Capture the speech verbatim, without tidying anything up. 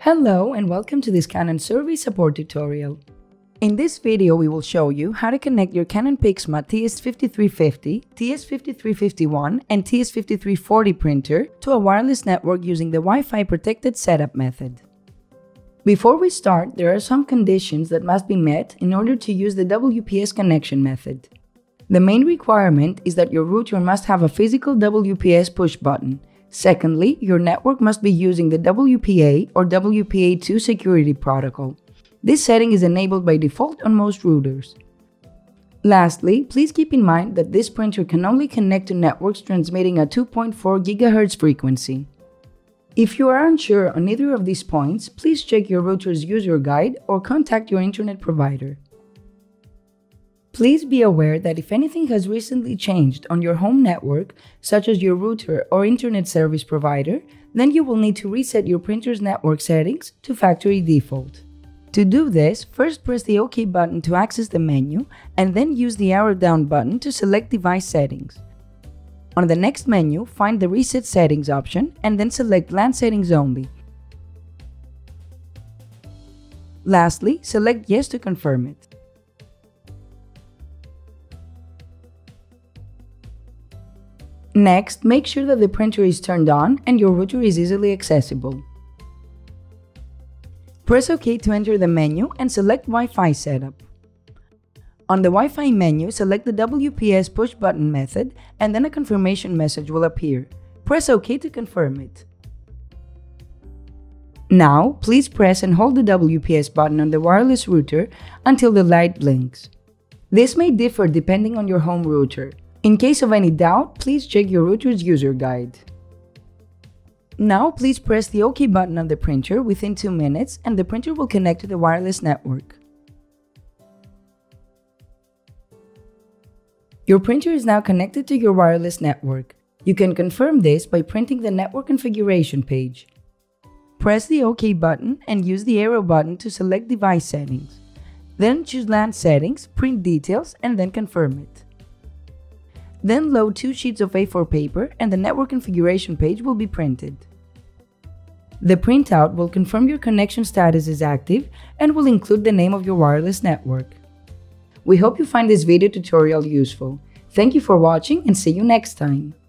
Hello and welcome to this Canon survey support tutorial. In this video, we will show you how to connect your Canon PIXMA T S five three five zero, T S five three five one, and T S five three forty printer to a wireless network using the Wi-Fi protected setup method. Before we start, there are some conditions that must be met in order to use the W P S connection method. The main requirement is that your router must have a physical W P S push button. Secondly, your network must be using the W P A or W P A two security protocol. This setting is enabled by default on most routers. Lastly, please keep in mind that this printer can only connect to networks transmitting a two point four gigahertz frequency. If you are unsure on either of these points, please check your router's user guide or contact your internet provider. Please be aware that if anything has recently changed on your home network, such as your router or internet service provider, then you will need to reset your printer's network settings to factory default. To do this, first press the OK button to access the menu and then use the arrow down button to select device settings. On the next menu, find the Reset Settings option and then select LAN Settings Only. Lastly, select Yes to confirm it. Next, make sure that the printer is turned on and your router is easily accessible. Press OK to enter the menu and select Wi-Fi setup. On the Wi-Fi menu, select the W P S push button method and then a confirmation message will appear. Press OK to confirm it. Now, please press and hold the W P S button on the wireless router until the light blinks. This may differ depending on your home router. In case of any doubt, please check your router's user guide. Now, please press the OK button on the printer within two minutes and the printer will connect to the wireless network. Your printer is now connected to your wireless network. You can confirm this by printing the network configuration page. Press the OK button and use the arrow button to select device settings. Then choose LAN settings, print details, and then confirm it. Then load two sheets of A four paper and the network configuration page will be printed. The printout will confirm your connection status is active and will include the name of your wireless network. We hope you find this video tutorial useful. Thank you for watching and see you next time.